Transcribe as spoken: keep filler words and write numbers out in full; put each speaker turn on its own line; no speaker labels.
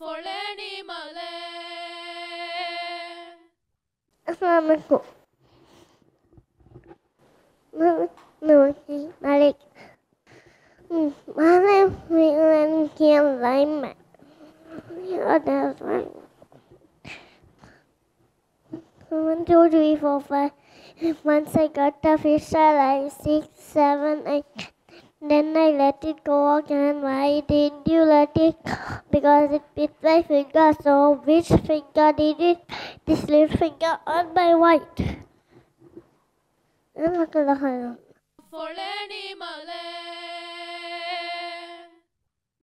for any Malay.
Assalamualaikum. Nursery Malyk. My name is L K G H. That's one. One, two, three, four, five. Once I got the fish, I like six, seven, eight. Then I let it go again. Why did you let it go? Because it bit my finger. So which finger did it? This little finger on my white.
For any Malay.